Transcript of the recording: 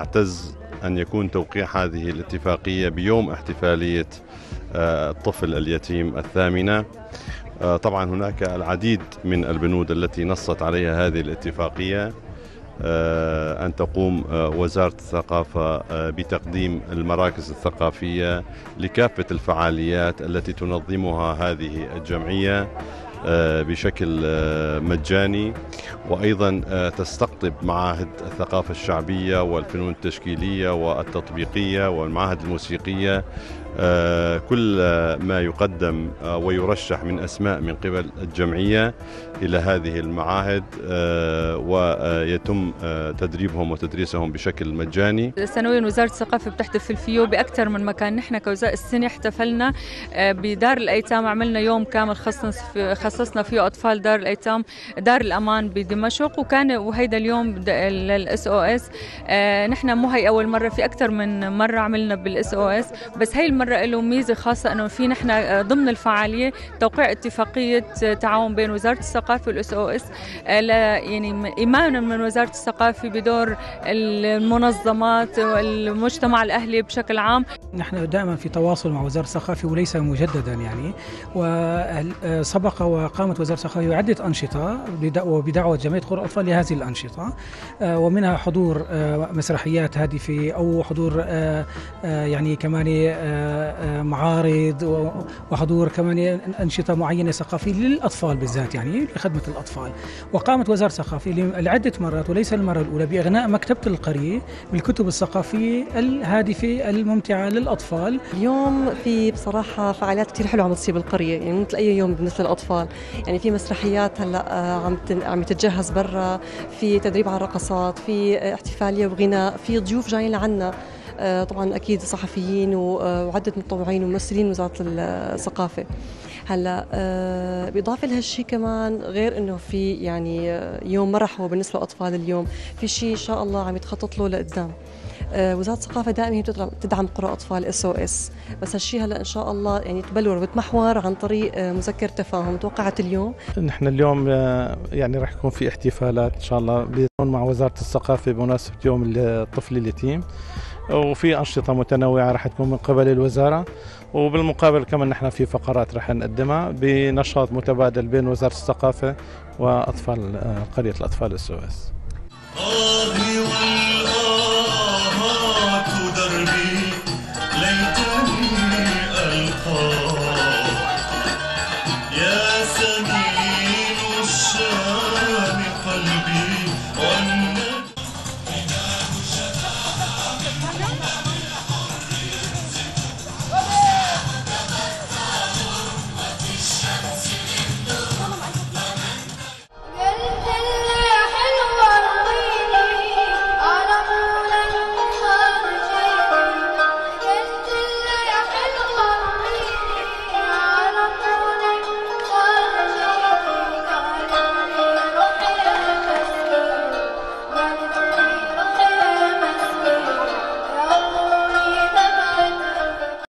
نعتز أن يكون توقيع هذه الاتفاقية بيوم احتفالية الطفل اليتيم الثامنة. طبعا هناك العديد من البنود التي نصت عليها هذه الاتفاقية، أن تقوم وزارة الثقافة بتقديم المراكز الثقافية لكافة الفعاليات التي تنظمها هذه الجمعية بشكل مجاني، وأيضا تستقطب معاهد الثقافة الشعبية والفنون التشكيلية والتطبيقية والمعاهد الموسيقية. كل ما يقدم ويرشح من أسماء من قبل الجمعية إلى هذه المعاهد ويتم تدريبهم وتدريسهم بشكل مجاني. سنويا وزارة الثقافة بتحتفل فيه بأكثر من مكان. نحن كوزارة السنة احتفلنا بدار الأيتام، عملنا يوم كامل خصصنا فيه أطفال دار الأيتام دار الأمان بدمشق، وهيدا اليوم للإس أو إس. نحن مو هي أول مرة، في أكثر من مرة عملنا بالإس أو إس، بس هي المرة له ميزة خاصة أنه في نحن ضمن الفعالية توقيع اتفاقية تعاون بين وزارة الثقافة والإس أو إس، يعني إيمانا من وزارة الثقافة بدور المنظمات والمجتمع الأهلي بشكل عام. نحن دائما في تواصل مع وزارة الثقافة وليس مجددا يعني، وسبق وقامت وزارة الثقافة بعدة أنشطة وبدعوة جمعية قرى الأطفال لهذه الأنشطة، ومنها حضور مسرحيات هادفة أو حضور يعني كمان معارض، وحضور كمان أنشطة معينة ثقافية للأطفال بالذات يعني لخدمة الأطفال. وقامت وزارة الثقافة لعدة مرات وليس المرة الأولى بإغناء مكتبة القرية بالكتب الثقافية الهادفة الممتعة للأطفال. اليوم في بصراحة فعاليات كتير حلوة عم تصير بالقرية، يعني مثل أي يوم بالنسبة للأطفال. يعني في مسرحيات هلا عم تتجهز برا، في تدريب على الرقصات، في احتفالية وغناء، في ضيوف جايين لعنا طبعا اكيد صحفيين وعده متطوعين وممثلين وزاره الثقافه. هلا باضافه لهالشيء كمان، غير انه في يعني يوم مرح هو بالنسبه للاطفال، اليوم في شيء ان شاء الله عم يتخطط له لقدام. وزاره الثقافه دائما هي بتدعم قرى اطفال اس او اس، بس هالشيء هلا ان شاء الله يعني تبلور وتمحور عن طريق مذكره تفاهم توقعت اليوم. نحن اليوم يعني راح يكون في احتفالات ان شاء الله بيكون مع وزاره الثقافه بمناسبه يوم الطفل اليتيم، وفي أنشطة متنوعة رح تكون من قبل الوزارة، وبالمقابل كمان نحن في فقرات رح نقدمها بنشاط متبادل بين وزارة الثقافة وأطفال قرية الأطفال السويس.